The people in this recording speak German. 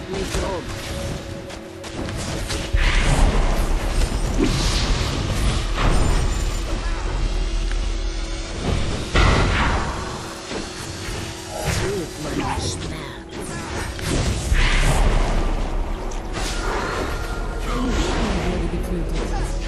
Dreht mich um. Fühlt meinen Schmerz. Ein Gegner wurde getötet.